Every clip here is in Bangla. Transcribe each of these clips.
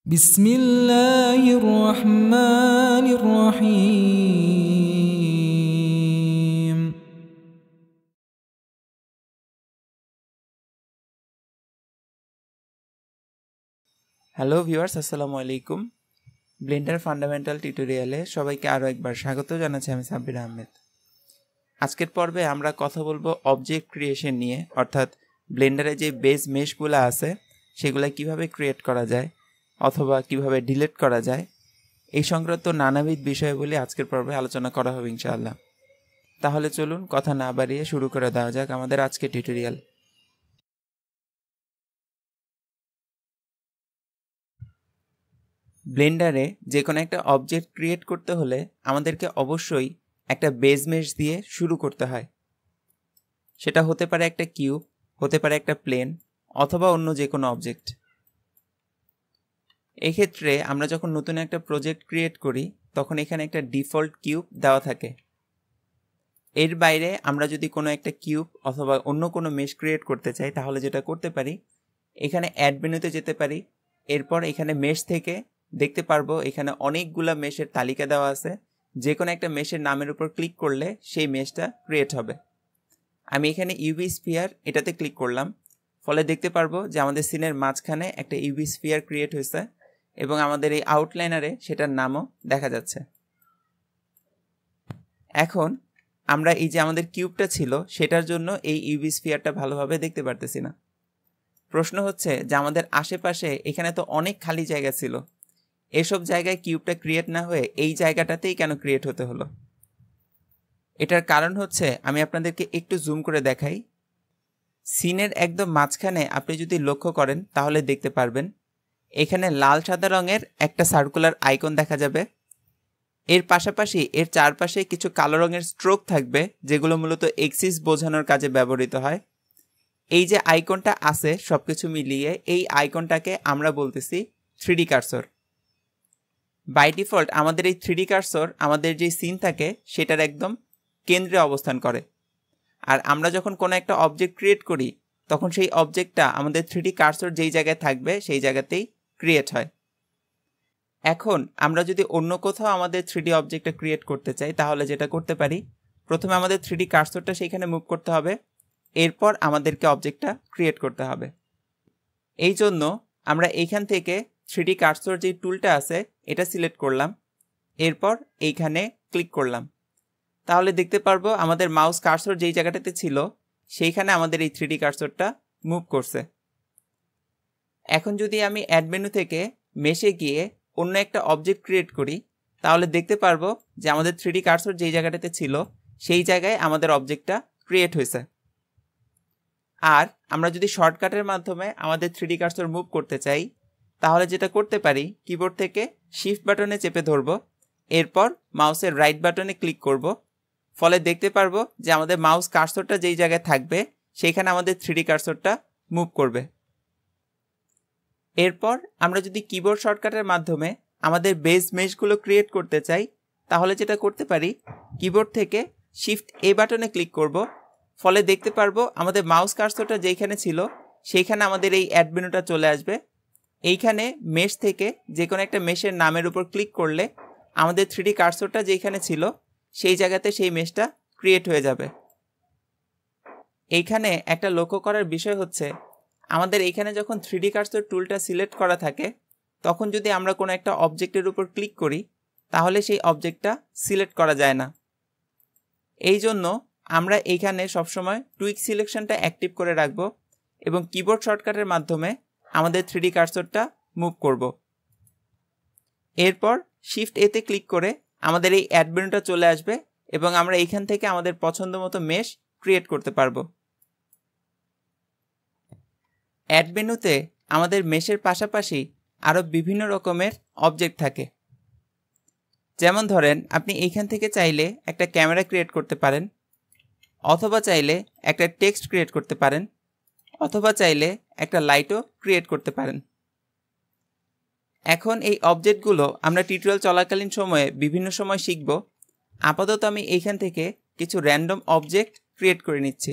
বিসমিল্লাহির রহমানির রহিম। হ্যালো ভিউয়ার্স, আসসালামু আলাইকুম। ব্লেন্ডার ফান্ডামেন্টাল টিউটোরিয়ালে সবাইকে আরও একবার স্বাগত জানাচ্ছি। আমি সাব্বির আহমেদ। আজকের পর্বে আমরা কথা বলবো অবজেক্ট ক্রিয়েশন নিয়ে, অর্থাৎ ব্লেন্ডারে যে বেস মেশগুলো আছে সেগুলো কিভাবে ক্রিয়েট করা যায় অথবা কিভাবে ডিলিট করা যায়, এই সংক্রান্ত নানাবিধ বিষয়গুলি আজকের পর্বে আলোচনা করা হবে ইনশাআল্লাহ। তাহলে চলুন কথা না বাড়িয়ে শুরু করে দেওয়া যাক আমাদের আজকের টিউটোরিয়াল। ব্লেন্ডারে যে কোনো একটা অবজেক্ট ক্রিয়েট করতে হলে আমাদেরকে অবশ্যই একটা বেস মেশ দিয়ে শুরু করতে হয়। সেটা হতে পারে একটা কিউব, হতে পারে একটা প্লেন, অথবা অন্য যে কোনো অবজেক্ট। এক্ষেত্রে আমরা যখন নতুন একটা প্রজেক্ট ক্রিয়েট করি তখন এখানে একটা ডিফল্ট কিউব দেওয়া থাকে। এর বাইরে আমরা যদি কোনো একটা কিউব অথবা অন্য কোনো মেশ ক্রিয়েট করতে চাই তাহলে যেটা করতে পারি, এখানে অ্যাড মেনুতে যেতে পারি। এরপর এখানে মেশ থেকে দেখতে পারবো এখানে অনেকগুলা মেশের তালিকা দেওয়া আছে। যে কোনো একটা মেশের নামের উপর ক্লিক করলে সেই মেশটা ক্রিয়েট হবে। আমি এখানে ইউভি স্ফিয়ার এটাতে ক্লিক করলাম, ফলে দেখতে পারবো যে আমাদের সিনের মাঝখানে একটা ইউভি স্ফিয়ার ক্রিয়েট হয়েছে এবং আমাদের এই আউটলাইনারে সেটার নামও দেখা যাচ্ছে। এখন আমরা এই যে আমাদের কিউবটা ছিল সেটার জন্য এই ইউভি স্ফিয়ারটা ভালোভাবে দেখতে পারতেছি না। প্রশ্ন হচ্ছে যে আমাদের আশেপাশে এখানে তো অনেক খালি জায়গা ছিল, এসব জায়গায় কিউবটা ক্রিয়েট না হয়ে এই জায়গাটাতেই কেন ক্রিয়েট হতে হলো? এটার কারণ হচ্ছে, আমি আপনাদেরকে একটু জুম করে দেখাই। সিনের একদম মাঝখানে আপনি যদি লক্ষ্য করেন তাহলে দেখতে পারবেন এখানে লাল সাদা রঙের একটা সার্কুলার আইকন দেখা যাবে। এর পাশাপাশি এর চারপাশে কিছু কালো রঙের স্ট্রোক থাকবে যেগুলো মূলত এক্সিস বোঝানোর কাজে ব্যবহৃত হয়। এই যে আইকনটা আছে সবকিছু মিলিয়ে এই আইকনটাকে আমরা বলতেছি 3D কার্সর। বাই ডিফল্ট আমাদের এই 3D কার্সর আমাদের যে সিন থাকে সেটার একদম কেন্দ্রে অবস্থান করে। আর আমরা যখন কোনো একটা অবজেক্ট ক্রিয়েট করি তখন সেই অবজেক্টটা আমাদের 3D কার্সর যেই জায়গায় থাকবে সেই জায়গাতেই ক্রিয়েট হয়। এখন আমরা যদি অন্য কোথাও আমাদের 3D অবজেক্টটা ক্রিয়েট করতে চাই তাহলে যেটা করতে পারি, প্রথমে আমাদের 3D কার্সরটা সেইখানে মুভ করতে হবে, এরপর আমাদেরকে অবজেক্টটা ক্রিয়েট করতে হবে। এই জন্য আমরা এইখান থেকে 3D কার্সর যে টুলটা আছে এটা সিলেক্ট করলাম, এরপর এইখানে ক্লিক করলাম। তাহলে দেখতে পারবো আমাদের মাউস কার্সর যেই জায়গাটাতে ছিল সেইখানে আমাদের এই 3D কার্সরটা মুভ করছে। এখন যদি আমি অ্যাড মেনু থেকে মেশে গিয়ে অন্য একটা অবজেক্ট ক্রিয়েট করি তাহলে দেখতে পারবো যে আমাদের 3D কার্সর যেই জায়গাটাতে ছিল সেই জায়গায় আমাদের অবজেক্টটা ক্রিয়েট হয়েছে। আর আমরা যদি শর্টকাটের মাধ্যমে আমাদের 3D কার্সর মুভ করতে চাই তাহলে যেটা করতে পারি, কিবোর্ড থেকে শিফট বাটনে চেপে ধরবো, এরপর মাউসের রাইট বাটনে ক্লিক করব, ফলে দেখতে পারবো যে আমাদের মাউস কার্সরটা যেই জায়গায় থাকবে সেইখানে আমাদের 3D কার্সরটা মুভ করবে। এরপর আমরা যদি কিবোর্ড শর্টকাটের মাধ্যমে আমাদের বেস মেশগুলো ক্রিয়েট করতে চাই তাহলে যেটা করতে পারি, কিবোর্ড থেকে শিফট এ বাটনে ক্লিক করব, ফলে দেখতে পারবো আমাদের মাউস কার্সরটা যেইখানে ছিল সেইখানে আমাদের এই অ্যাড মেনুটা চলে আসবে। এইখানে মেশ থেকে যে কোনো একটা মেশের নামের উপর ক্লিক করলে আমাদের 3D কার্সরটা যেইখানে ছিল সেই জায়গাতে সেই মেশটা ক্রিয়েট হয়ে যাবে। এইখানে একটা লক্ষ্য করার বিষয় হচ্ছে, আমাদের এইখানে যখন 3D কার্সর টুলটা সিলেক্ট করা থাকে তখন যদি আমরা কোনো একটা অবজেক্টের উপর ক্লিক করি তাহলে সেই অবজেক্টটা সিলেক্ট করা যায় না। এই জন্য আমরা এইখানে সবসময় টুইক সিলেকশনটা অ্যাক্টিভ করে রাখবো এবং কিবোর্ড শর্টকাটের মাধ্যমে আমাদের 3D কার্সরটা মুভ করব। এরপর শিফট এতে ক্লিক করে আমাদের এই অ্যাড মেনুটা চলে আসবে এবং আমরা এইখান থেকে আমাদের পছন্দ মতো মেশ ক্রিয়েট করতে পারবো। অ্যাড মেনুতে আমাদের মেশের পাশাপাশি আরও বিভিন্ন রকমের অবজেক্ট থাকে। যেমন ধরেন আপনি এইখান থেকে চাইলে একটা ক্যামেরা ক্রিয়েট করতে পারেন, অথবা চাইলে একটা টেক্সট ক্রিয়েট করতে পারেন, অথবা চাইলে একটা লাইটও ক্রিয়েট করতে পারেন। এখন এই অবজেক্টগুলো আমরা টিউটোরিয়াল চলাকালীন সময়ে বিভিন্ন সময় শিখব। আপাতত আমি এইখান থেকে কিছু র্যান্ডম অবজেক্ট ক্রিয়েট করে নিচ্ছি।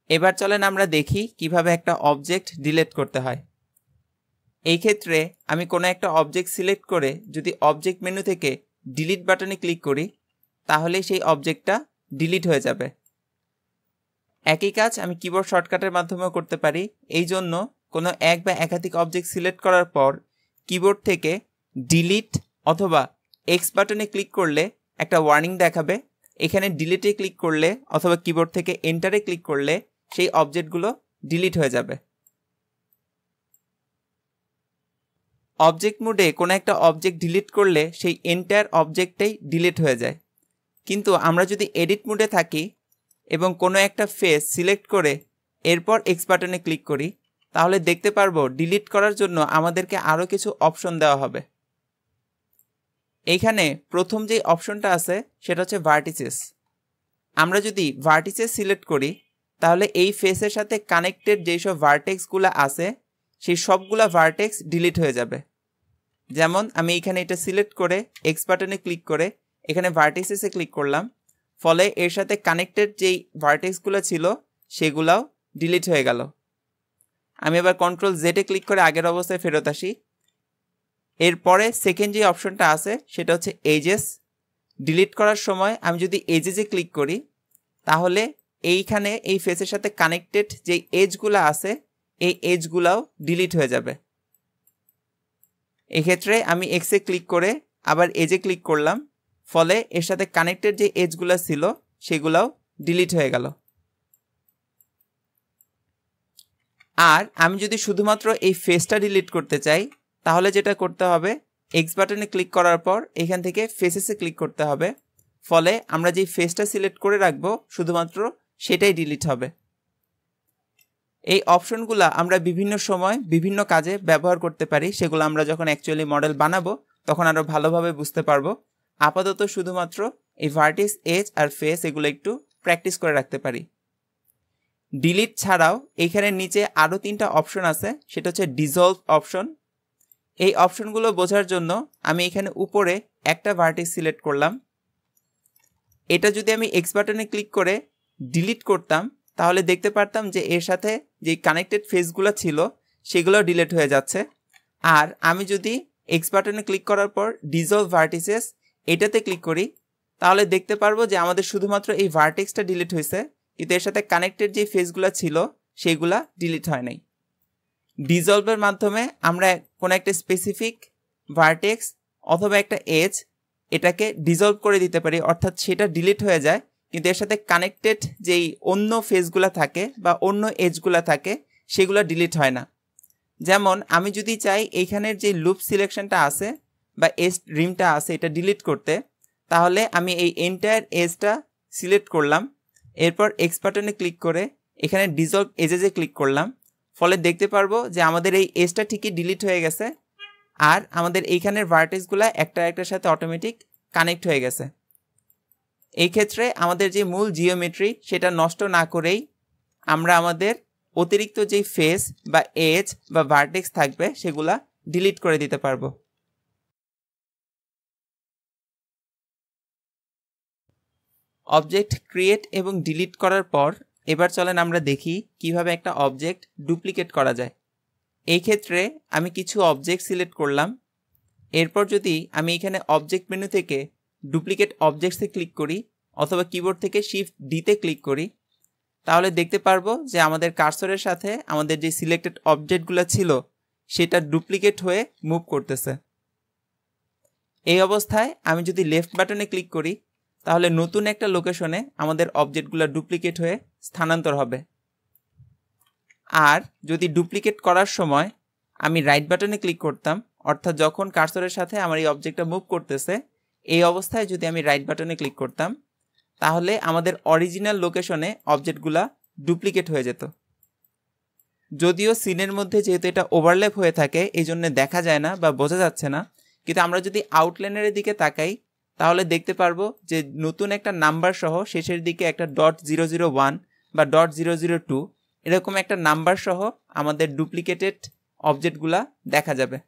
এবার চলেন আমরা দেখি কিভাবে একটা অবজেক্ট ডিলিট করতে হয়। এই ক্ষেত্রে আমি কোনো একটা অবজেক্ট সিলেক্ট করে যদি অবজেক্ট মেনু থেকে ডিলিট বাটনে ক্লিক করি তাহলে সেই অবজেক্টটা ডিলিট হয়ে যাবে। একই কাজ আমি কিবোর্ড শর্টকাটের মাধ্যমেও করতে পারি। এই জন্য কোনো এক বা একাধিক অবজেক্ট সিলেক্ট করার পর কিবোর্ড থেকে ডিলিট অথবা এক্স বাটনে ক্লিক করলে একটা ওয়ার্নিং দেখাবে। এখানে ডিলিটে ক্লিক করলে অথবা কিবোর্ড থেকে এন্টারে ক্লিক করলে সেই অবজেক্টগুলো ডিলিট হয়ে যাবে। অবজেক্ট মোডে কোনো একটা অবজেক্ট ডিলিট করলে সেই এন্টায়ার অবজেক্টটাই ডিলিট হয়ে যায়। কিন্তু আমরা যদি এডিট মোডে থাকি এবং কোনো একটা ফেস সিলেক্ট করে এরপর এক্স বাটনে ক্লিক করি তাহলে দেখতে পারবো ডিলিট করার জন্য আমাদেরকে আরও কিছু অপশন দেওয়া হবে। এইখানে প্রথম যে অপশনটা আছে সেটা হচ্ছে ভার্টিসেস। আমরা যদি ভার্টিসেস সিলেক্ট করি তাহলে এই ফেসের সাথে কানেক্টেড যেসব ভার্টেক্সগুলো আছে সেই সবগুলা ভার্টেক্স ডিলিট হয়ে যাবে। যেমন আমি এখানে এটা সিলেক্ট করে এক্স বাটনে ক্লিক করে এখানে ভার্টিসেসে ক্লিক করলাম, ফলে এর সাথে কানেক্টেড যেই ভার্টেক্সগুলো ছিল সেগুলাও ডিলিট হয়ে গেল। আমি এবার কন্ট্রোল জেডে ক্লিক করে আগের অবস্থায় ফেরত আসি। এরপরে সেকেন্ড যে অপশনটা আছে সেটা হচ্ছে এজেস। ডিলিট করার সময় আমি যদি এজেসে ক্লিক করি তাহলে এইখানে এই ফেসের সাথে কানেক্টেড যে এজগুলো আছে এই এজগুলাও ডিলিট হয়ে যাবে। এক্ষেত্রে আমি এক্সে ক্লিক করে আবার এজে ক্লিক করলাম, ফলে এর সাথে কানেক্টেড যে এজগুলো ছিল সেগুলাও ডিলিট হয়ে গেল। আর আমি যদি শুধুমাত্র এই ফেসটা ডিলিট করতে চাই তাহলে যেটা করতে হবে এক্স বাটনে ক্লিক করার পর এখান থেকে ফেসেসে ক্লিক করতে হবে, ফলে আমরা যেই ফেসটা সিলেক্ট করে রাখবো শুধুমাত্র সেটাই ডিলিট হবে। এই অপশনগুলো আমরা বিভিন্ন সময় বিভিন্ন কাজে ব্যবহার করতে পারি, সেগুলো আমরা যখন অ্যাকচুয়ালি মডেল বানাবো তখন আরও ভালোভাবে বুঝতে পারবো। আপাতত শুধুমাত্র এই ভার্টিস, এজ আর ফেস এগুলো একটু প্র্যাকটিস করে রাখতে পারি। ডিলিট ছাড়াও এইখানে নিচে আরও 3টা অপশন আছে, সেটা হচ্ছে ডিসলভ অপশন। এই অপশনগুলো বোঝার জন্য আমি এখানে উপরে একটা ভার্টিস সিলেক্ট করলাম। এটা যদি আমি এক্স বাটনে ক্লিক করে ডিলিট করতাম তাহলে দেখতে পারতাম যে এর সাথে যে কানেক্টেড ফেসগুলো ছিল সেগুলো ডিলিট হয়ে যাচ্ছে। আর আমি যদি এক্স বাটনে ক্লিক করার পর ডিসলভ ভার্টিসেস এটাতে ক্লিক করি তাহলে দেখতে পারবো যে আমাদের শুধুমাত্র এই ভার্টেক্সটা ডিলিট হয়েছে, কিন্তু এর সাথে কানেক্টেড যে ফেসগুলো ছিল সেগুলা ডিলিট হয় নাই। ডিসলভের মাধ্যমে আমরা কোনো একটা স্পেসিফিক ভার্টেক্স অথবা একটা এজ এটাকে ডিসলভ করে দিতে পারি, অর্থাৎ সেটা ডিলিট হয়ে যায় কিন্তু এর সাথে কানেক্টেড যেই অন্য ফেসগুলো থাকে বা অন্য এজগুলো থাকে সেগুলো ডিলিট হয় না। যেমন আমি যদি চাই এইখানের যে লুপ সিলেকশনটা আছে বা এজ রিমটা আছে এটা ডিলিট করতে, তাহলে আমি এই এন্টায়ার এজটা সিলেক্ট করলাম, এরপর এক্স বাটনে ক্লিক করে এখানে ডিসলভ এজেসে ক্লিক করলাম, ফলে দেখতে পারবো যে আমাদের এই এজটা ঠিকই ডিলিট হয়ে গেছে আর আমাদের এইখানের ভার্টেক্সগুলো একটা একটার সাথে অটোমেটিক কানেক্ট হয়ে গেছে। এই ক্ষেত্রে আমাদের যে মূল জিওমেট্রি সেটা নষ্ট না করেই আমরা আমাদের অতিরিক্ত যেই ফেস বা এজ বা ভার্টেক্স থাকবে সেগুলা ডিলিট করে দিতে পারবো। অবজেক্ট ক্রিয়েট এবং ডিলিট করার পর এবার চলেন আমরা দেখি কিভাবে একটা অবজেক্ট ডুপ্লিকেট করা যায়। এই ক্ষেত্রে আমি কিছু অবজেক্ট সিলেক্ট করলাম, এরপর যদি আমি এখানে অবজেক্ট মেনু থেকে ডুপ্লিকেট অবজেক্টসে ক্লিক করি অথবা কিবোর্ড থেকে শিফট ডিতে ক্লিক করি তাহলে দেখতে পারবো যে আমাদের কার্সরের সাথে আমাদের যে সিলেক্টেড অবজেক্টগুলো ছিল সেটা ডুপ্লিকেট হয়ে মুভ করতেছে। এই অবস্থায় আমি যদি লেফট বাটনে ক্লিক করি তাহলে নতুন একটা লোকেশনে আমাদের অবজেক্টগুলো ডুপ্লিকেট হয়ে স্থানান্তর হবে। আর যদি ডুপ্লিকেট করার সময় আমি রাইট বাটনে ক্লিক করতাম, অর্থাৎ যখন কার্সরের সাথে আমার এই অবজেক্টটা মুভ করতেছে এই অবস্থায় যদি আমি রাইট বাটনে ক্লিক করতাম তাহলে আমাদের অরিজিনাল লোকেশনে অবজেক্টগুলা ডুপ্লিকেট হয়ে যেত। যদিও সিনের মধ্যে যেহেতু এটা ওভারল্যাপ হয়ে থাকে এই জন্য দেখা যায় না বা বোঝা যাচ্ছে না, কিন্তু আমরা যদি আউটলাইনের দিকে তাকাই তাহলে দেখতে পারবো যে নতুন একটা নাম্বার সহ শেষের দিকে একটা .001 বা .002 এরকম একটা নাম্বার সহ আমাদের ডুপ্লিকেটেড অবজেক্টগুলা দেখা যাবে।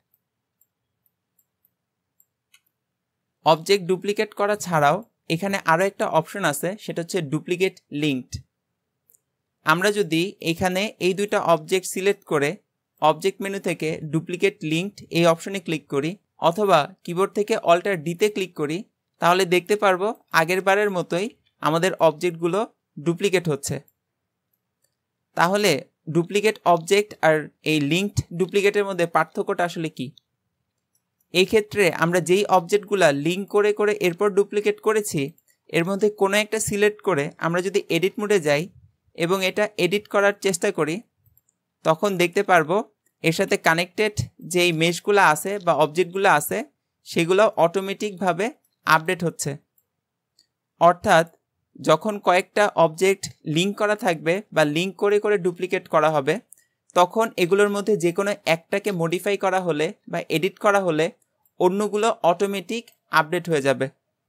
অবজেক্ট ডুপ্লিকেট করা ছাড়াও এখানে আরও একটা অপশন আছে, সেটা হচ্ছে ডুপ্লিকেট লিঙ্কড। আমরা যদি এখানে এই দুইটা অবজেক্ট সিলেক্ট করে অবজেক্ট মেনু থেকে ডুপ্লিকেট লিঙ্কড এই অপশনে ক্লিক করি অথবা কিবোর্ড থেকে অল্টার ডিতে ক্লিক করি, তাহলে দেখতে পারবো আগের বারের মতোই আমাদের অবজেক্টগুলো ডুপ্লিকেট হচ্ছে। তাহলে ডুপ্লিকেট অবজেক্ট আর এই লিঙ্কড ডুপ্লিকেটের মধ্যে পার্থক্যটা আসলে কি? এই ক্ষেত্রে আমরা যেই অবজেক্টগুলা লিঙ্ক করে করে এরপর ডুপ্লিকেট করেছি, এর মধ্যে কোনো একটা সিলেক্ট করে আমরা যদি এডিট মোডে যাই এবং এটা এডিট করার চেষ্টা করি, তখন দেখতে পারবো এর সাথে কানেক্টেড যেই মেশগুলো আছে বা অবজেক্টগুলো আছে সেগুলো অটোমেটিকভাবে আপডেট হচ্ছে। অর্থাৎ যখন কয়েকটা অবজেক্ট লিঙ্ক করা থাকবে বা লিঙ্ক করে করে ডুপ্লিকেট করা হবে, তখন এগুলোর মধ্যে যে কোনো একটাকে মডিফাই করা হলে বা এডিট করা হলে অন্যগুলো অটোমেটিক আপডেট হয়ে যাবে।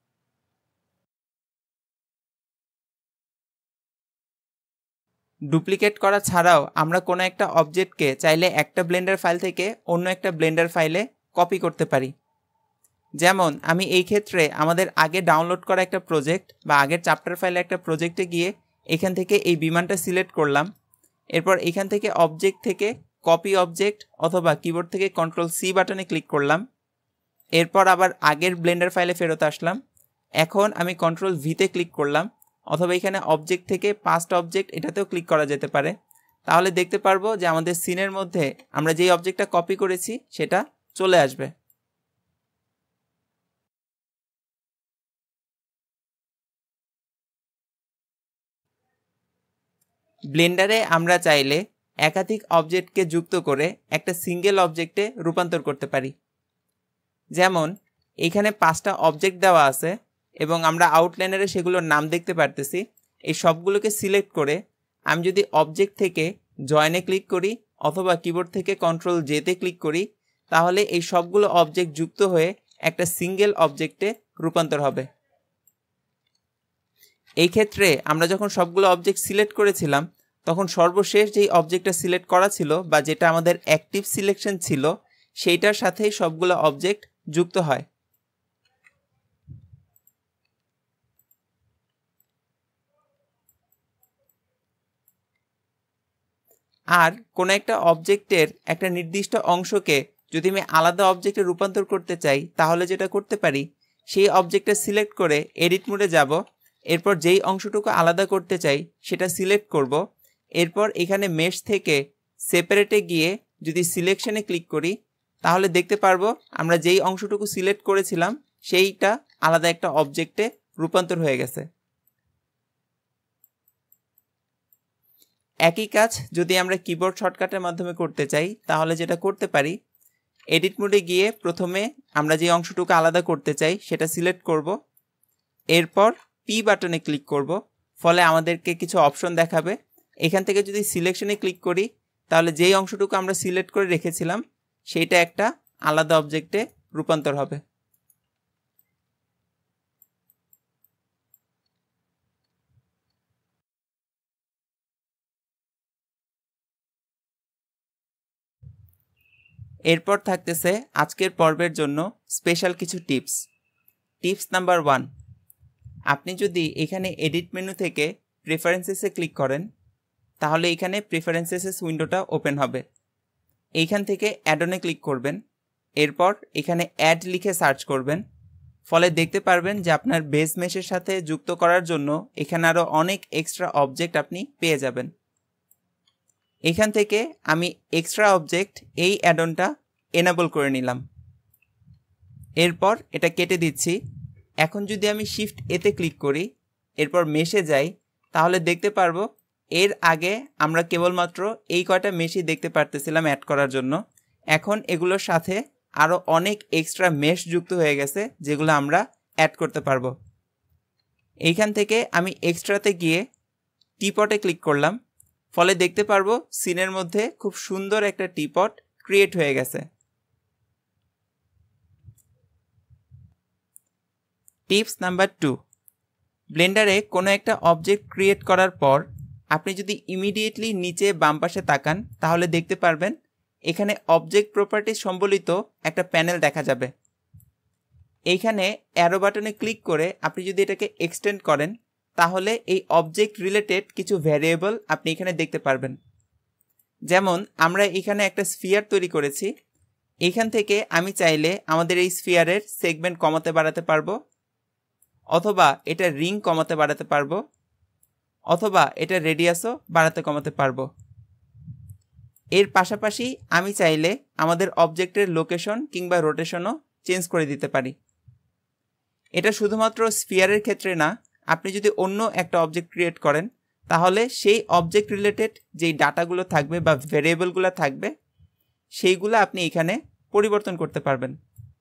ডুপ্লিকেট করা ছাড়াও আমরা কোনো একটা অবজেক্টকে চাইলে একটা ব্লেন্ডার ফাইল থেকে অন্য একটা ব্লেন্ডার ফাইলে কপি করতে পারি। যেমন আমি এই ক্ষেত্রে আমাদের আগে ডাউনলোড করা একটা প্রজেক্ট বা আগের চ্যাপ্টার ফাইলে একটা প্রজেক্টে গিয়ে এখান থেকে এই বিমানটা সিলেক্ট করলাম। এরপর এখান থেকে অবজেক্ট থেকে কপি অবজেক্ট অথবা কিবোর্ড থেকে Ctrl+C বাটনে ক্লিক করলাম। এরপর আবার আগের ব্লেন্ডার ফাইলে ফেরত আসলাম। এখন আমি Ctrl+V-তে ক্লিক করলাম অথবা এখানে অবজেক্ট থেকে পাস্ট অবজেক্ট এটাতেও ক্লিক করা যেতে পারে। তাহলে দেখতে পারবো যে আমাদের সিনের মধ্যে আমরা যেই অবজেক্টটা কপি করেছি সেটা চলে আসবে। ব্লেন্ডারে আমরা চাইলে একাধিক অবজেক্টকে যুক্ত করে একটা সিঙ্গেল অবজেক্টে রূপান্তর করতে পারি। যেমন এখানে 5টা অবজেক্ট দেওয়া আছে এবং আমরা আউটলাইনারে সেগুলোর নাম দেখতে পারতেছি। এই সবগুলোকে সিলেক্ট করে আমি যদি অবজেক্ট থেকে জয়েনে ক্লিক করি অথবা কিবোর্ড থেকে Ctrl+J-তে ক্লিক করি, তাহলে এই সবগুলো অবজেক্ট যুক্ত হয়ে একটা সিঙ্গেল অবজেক্টে রূপান্তর হবে। এই ক্ষেত্রে আমরা যখন সবগুলো অবজেক্ট সিলেক্ট করেছিলাম, তখন সর্বশেষ যেই অবজেক্টটা সিলেক্ট করা ছিল বা যেটা আমাদের অ্যাক্টিভ সিলেকশন ছিল সেইটার সাথেই সবগুলো অবজেক্ট যুক্ত হয়। আর কোনো একটা অবজেক্টের একটা নির্দিষ্ট অংশকে যদি আমি আলাদা অবজেক্টে রূপান্তর করতে চাই, তাহলে যেটা করতে পারি সেই অবজেক্টটা সিলেক্ট করে এডিট মোডে যাব। এরপর যেই অংশটুকু আলাদা করতে চাই সেটা সিলেক্ট করব। এরপর এখানে মেশ থেকে সেপারেটে গিয়ে যদি সিলেকশনে ক্লিক করি, তাহলে দেখতে পারবো আমরা যেই অংশটুকু সিলেক্ট করেছিলাম সেইটা আলাদা একটা অবজেক্টে রূপান্তর হয়ে গেছে। একই কাজ যদি আমরা কিবোর্ড শর্টকাটের মাধ্যমে করতে চাই, তাহলে যেটা করতে পারি, এডিট মোডে গিয়ে প্রথমে আমরা যে অংশটুকু আলাদা করতে চাই সেটা সিলেক্ট করব। এরপর পি বাটনে ক্লিক করব, ফলে আমাদেরকে কিছু অপশন দেখাবে। এখান থেকে যদি সিলেকশনে ক্লিক করি, তাহলে যেই অংশটুকু আমরা সিলেক্ট করে রেখেছিলাম সেইটা একটা আলাদা অবজেক্টে রূপান্তর হবে। এরপর থাকতেছে আজকের পর্বের জন্য স্পেশাল কিছু টিপস। টিপস নাম্বার 1, আপনি যদি এখানে এডিট মেনু থেকে প্রেফারেন্সেসে ক্লিক করেন, তাহলে এখানে প্রেফারেন্সেস উইন্ডোটা ওপেন হবে। এইখান থেকে অ্যাডনে ক্লিক করবেন। এরপর এখানে অ্যাড লিখে সার্চ করবেন। ফলে দেখতে পারবেন যে আপনার বেস মেশের সাথে যুক্ত করার জন্য এখানে আরও অনেক এক্সট্রা অবজেক্ট আপনি পেয়ে যাবেন। এখান থেকে আমি এক্সট্রা অবজেক্ট এই অ্যাডনটা এনেবল করে নিলাম। এরপর এটা কেটে দিচ্ছি। এখন যদি আমি শিফট এতে ক্লিক করি, এরপর মেশে যাই, তাহলে দেখতে পারবো এর আগে আমরা কেবলমাত্র এই কয়টা মেশই দেখতে পারতেছিলাম অ্যাড করার জন্য। এখন এগুলোর সাথে আরও অনেক এক্সট্রা মেশ যুক্ত হয়ে গেছে, যেগুলো আমরা অ্যাড করতে পারবো। এইখান থেকে আমি এক্সট্রাতে গিয়ে টিপটে ক্লিক করলাম। ফলে দেখতে পারবো সিনের মধ্যে খুব সুন্দর একটা টিপট ক্রিয়েট হয়ে গেছে। টিপস নাম্বার 2, ব্লেন্ডারে কোনো একটা অবজেক্ট ক্রিয়েট করার পর আপনি যদি ইমিডিয়েটলি নিচে বাম পাশে তাকান, তাহলে দেখতে পারবেন এখানে অবজেক্ট প্রপার্টিজ সম্বলিত একটা প্যানেল দেখা যাবে। এইখানে অ্যারো বাটনে ক্লিক করে আপনি যদি এটাকে এক্সটেন্ড করেন, তাহলে এই অবজেক্ট রিলেটেড কিছু ভ্যারিয়েবল আপনি এখানে দেখতে পারবেন। যেমন আমরা এখানে একটা স্ফিয়ার তৈরি করেছি, এখান থেকে আমি চাইলে আমাদের এই স্ফিয়ারের সেগমেন্ট কমাতে বাড়াতে পারবো, অথবা এটা রিং কমাতে বাড়াতে পারবো, অথবা এটা রেডিয়াসও বাড়াতে কমাতে পারবো। এর পাশাপাশি আমি চাইলে আমাদের অবজেক্টের লোকেশন কিংবা রোটেশনও চেঞ্জ করে দিতে পারি। এটা শুধুমাত্র স্ফিয়ারের ক্ষেত্রে না, আপনি যদি অন্য একটা অবজেক্ট ক্রিয়েট করেন তাহলে সেই অবজেক্ট রিলেটেড যেই ডাটাগুলো থাকবে বা ভেরিয়েবলগুলো থাকবে সেইগুলো আপনি এখানে পরিবর্তন করতে পারবেন।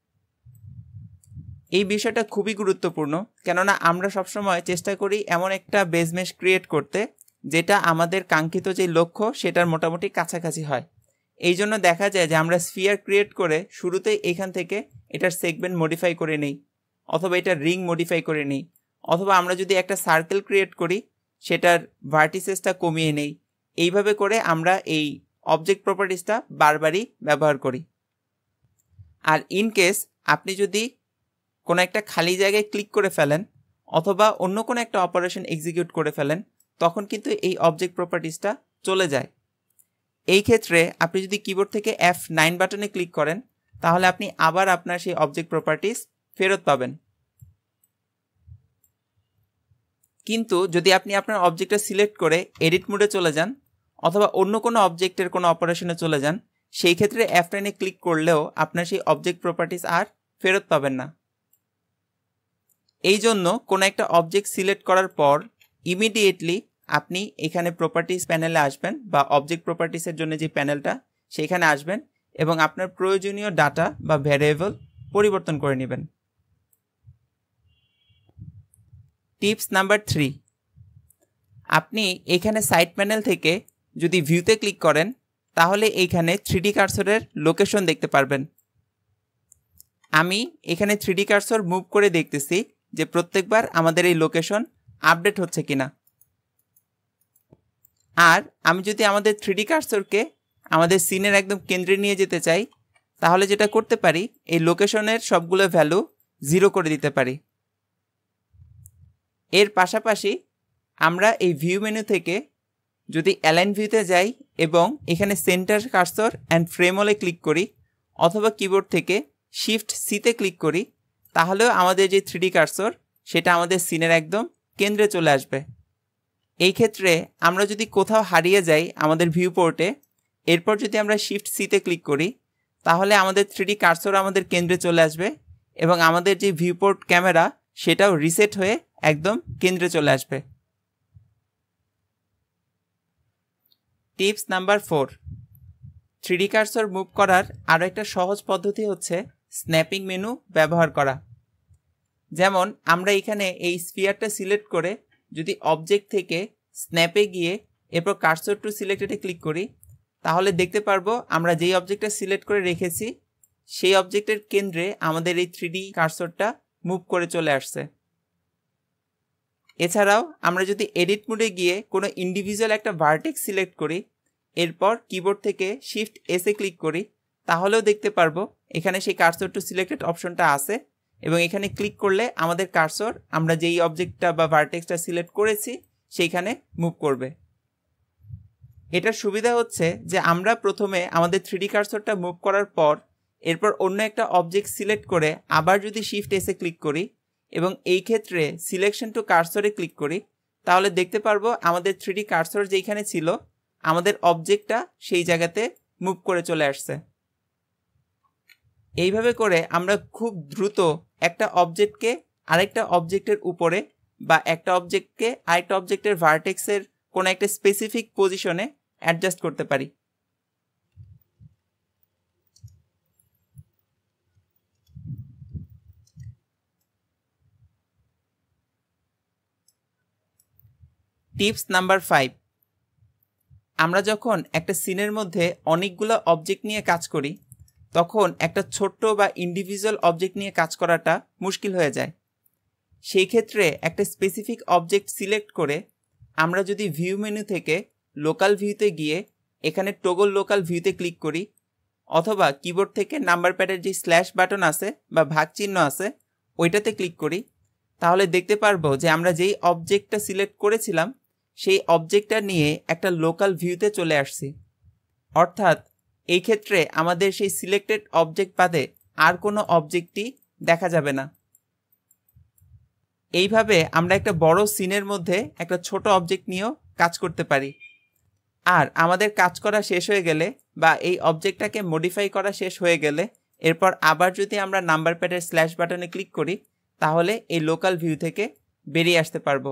এই বিষয়টা খুবই গুরুত্বপূর্ণ, কেননা আমরা সবসময় চেষ্টা করি এমন একটা বেজ মেশ ক্রিয়েট করতে যেটা আমাদের কাঙ্ক্ষিত যে লক্ষ্য সেটার মোটামুটি কাছাকাছি হয়। এই জন্য দেখা যায় যে আমরা স্ফিয়ার ক্রিয়েট করে শুরুতেই এখান থেকে এটার সেগমেন্ট মডিফাই করে নেই, অথবা এটা রিং মডিফাই করে নেই, অথবা আমরা যদি একটা সার্কেল ক্রিয়েট করি সেটার ভার্টিসেসটা কমিয়ে নেই। এইভাবে করে আমরা এই অবজেক্ট প্রপার্টিসটা বারবারই ব্যবহার করি। আর ইন কেস আপনি যদি কোনো একটা খালি জায়গায় ক্লিক করে ফেলেন অথবা অন্য কোনো একটা অপারেশন এক্সিকিউট করে ফেলেন, তখন কিন্তু এই অবজেক্ট প্রপার্টিসটা চলে যায়। এই ক্ষেত্রে আপনি যদি কিবোর্ড থেকে F9 বাটনে ক্লিক করেন তাহলে আপনি আবার আপনার সেই অবজেক্ট প্রপার্টিস ফেরত পাবেন। কিন্তু যদি আপনি আপনার অবজেক্টটা সিলেক্ট করে এডিট মোডে চলে যান অথবা অন্য কোনো অবজেক্টের কোনো অপারেশনে চলে যান, সেই ক্ষেত্রে F9-এ ক্লিক করলেও আপনার সেই অবজেক্ট প্রপার্টিস আর ফেরত পাবেন না। এই জন্য কোনো একটা অবজেক্ট সিলেক্ট করার পর ইমিডিয়েটলি আপনি এখানে প্রপার্টিস প্যানেলে আসবেন, বা অবজেক্ট প্রপার্টিসের জন্য যে প্যানেলটা সেইখানে আসবেন এবং আপনার প্রয়োজনীয় ডাটা বা ভ্যারিয়েবল পরিবর্তন করে নেবেন। টিপস নাম্বার 3, আপনি এখানে সাইড প্যানেল থেকে যদি ভিউতে ক্লিক করেন তাহলে এইখানে 3D কার্সরের লোকেশন দেখতে পারবেন। আমি এখানে 3D কার্সর মুভ করে দেখতেছি যে প্রত্যেকবার আমাদের এই লোকেশন আপডেট হচ্ছে কিনা। আর আমি যদি আমাদের 3D কার্সরকে আমাদের সিনের একদম কেন্দ্রে নিয়ে যেতে চাই তাহলে যেটা করতে পারি, এই লোকেশনের সবগুলো ভ্যালু 0 করে দিতে পারি। এর পাশাপাশি আমরা এই ভিউ মেনু থেকে যদি অ্যালাইন ভিউতে যাই এবং এখানে সেন্টার কার্সর অ্যান্ড ফ্রেম অলে ক্লিক করি, অথবা কিবোর্ড থেকে শিফট সিতে ক্লিক করি, তাহলেও আমাদের যে 3D কার্সর সেটা আমাদের সিনের একদম কেন্দ্রে চলে আসবে। এই ক্ষেত্রে আমরা যদি কোথাও হারিয়ে যাই আমাদের ভিউ পোর্টে, এরপর যদি আমরা শিফট সিতে ক্লিক করি তাহলে আমাদের 3D কার্সর আমাদের কেন্দ্রে চলে আসবে এবং আমাদের যে ভিউ পোর্ট ক্যামেরা সেটাও রিসেট হয়ে একদম কেন্দ্রে চলে আসবে। Tips number 4, 3D cursor move করার আরও একটা সহজ পদ্ধতি হচ্ছে স্ন্যাপিং মেনু ব্যবহার করা। যেমন আমরা এখানে এই স্ফিয়ারটা সিলেক্ট করে যদি অবজেক্ট থেকে স্ন্যাপে গিয়ে এরপর কার্সর টু সিলেক্টেডে ক্লিক করি তাহলে দেখতে পারবো আমরা যেই অবজেক্টটা সিলেক্ট করে রেখেছি সেই অবজেক্টের কেন্দ্রে আমাদের এই 3D কার্সরটা মুভ করে চলে আসছে। এছাড়াও আমরা যদি এডিট মোডে গিয়ে কোনো ইন্ডিভিজুয়াল একটা ভার্টেক্স সিলেক্ট করি, এরপর কিবোর্ড থেকে শিফট এসে ক্লিক করি, তাহলেও দেখতে পারবো এখানে সেই কার্সর টু সিলেক্টেড অপশনটা আছে এবং এখানে ক্লিক করলে আমাদের কার্সর আমরা যেই অবজেক্টটা বা ভার্টেক্সটা সিলেক্ট করেছি সেইখানে মুভ করবে। এটার সুবিধা হচ্ছে যে আমরা প্রথমে আমাদের 3D কার্সরটা মুভ করার পর এরপর অন্য একটা অবজেক্ট সিলেক্ট করে আবার যদি শিফট এসে ক্লিক করি এবং এই ক্ষেত্রে সিলেকশন টু কার্সরে ক্লিক করি তাহলে দেখতে পারবো আমাদের 3D কার্সর যেখানে ছিল আমাদের অবজেক্টটা সেই জায়গাতে মুভ করে চলে আসছে। এইভাবে করে আমরা খুব দ্রুত একটা অবজেক্টকে আরেকটা অবজেক্টের উপরে বা একটা অবজেক্টকে আরেকটা অবজেক্টের ভার্টেক্সের কোনো একটা স্পেসিফিক পজিশনে অ্যাডজাস্ট করতে পারি। টিপস নাম্বার 5, আমরা যখন একটা সিনের মধ্যে অনেকগুলো অবজেক্ট নিয়ে কাজ করি তখন একটা ছোট্ট বা ইন্ডিভিজুয়াল অবজেক্ট নিয়ে কাজ করাটা মুশকিল হয়ে যায়। সেই ক্ষেত্রে একটা স্পেসিফিক অবজেক্ট সিলেক্ট করে আমরা যদি ভিউ মেনু থেকে লোকাল ভিউতে গিয়ে এখানে টগল লোকাল ভিউতে ক্লিক করি, অথবা কিবোর্ড থেকে নাম্বার প্যাডের যে স্ল্যাশ বাটন আছে বা ভাগ চিহ্ন আছে ওইটাতে ক্লিক করি, তাহলে দেখতে পারবো যে আমরা যেই অবজেক্টটা সিলেক্ট করেছিলাম সেই অবজেক্টটা নিয়ে একটা লোকাল ভিউতে চলে আসছি। অর্থাৎ এই ক্ষেত্রে আমাদের সেই সিলেক্টেড অবজেক্ট বাদে আর কোনো অবজেক্টই দেখা যাবে না। এইভাবে আমরা একটা বড় সিনের মধ্যে একটা ছোট অবজেক্ট নিয়েও কাজ করতে পারি। আর আমাদের কাজ করা শেষ হয়ে গেলে বা এই অবজেক্টটাকে মডিফাই করা শেষ হয়ে গেলে এরপর আবার যদি আমরা নাম্বার প্যাডের স্ল্যাশ বাটনে ক্লিক করি তাহলে এই লোকাল ভিউ থেকে বেরিয়ে আসতে পারবো।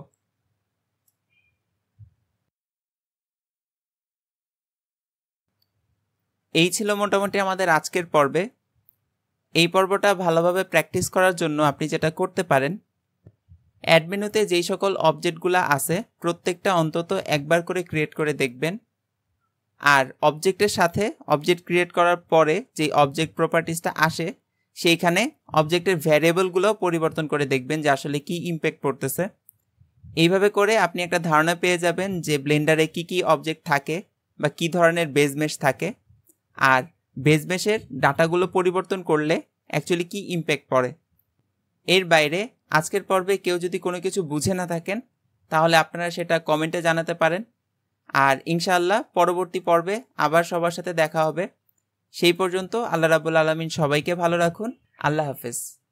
এই ছিল মোটামুটি আমাদের আজকের পর্বে। এই পর্বটা ভালোভাবে প্র্যাকটিস করার জন্য আপনি যেটা করতে পারেন, অ্যাড মেনুতে যেই সকল অবজেক্টগুলো আছে প্রত্যেকটা অন্তত একবার করে ক্রিয়েট করে দেখবেন। আর অবজেক্টের সাথে অবজেক্ট ক্রিয়েট করার পরে যে অবজেক্ট প্রপার্টিসটা আসে সেইখানে অবজেক্টের ভ্যারিয়েবলগুলো পরিবর্তন করে দেখবেন যে আসলে কি ইম্প্যাক্ট পড়তেছে। এইভাবে করে আপনি একটা ধারণা পেয়ে যাবেন যে ব্লেন্ডারে কি কি অবজেক্ট থাকে বা কি ধরনের বেজ মেশ থাকে, আর বেজ মেশের ডাটাগুলো পরিবর্তন করলে অ্যাকচুয়ালি কি ইম্প্যাক্ট পড়ে। এর বাইরে আজকের পর্বে কেউ যদি কোনো কিছু বুঝে না থাকেন তাহলে আপনারা সেটা কমেন্টে জানাতে পারেন। আর ইনশাআল্লাহ পরবর্তী পর্বে আবার সবার সাথে দেখা হবে। সেই পর্যন্ত আল্লাহ রাব্বুল আলামিন সবাইকে ভালো রাখুন। আল্লাহ হাফেজ।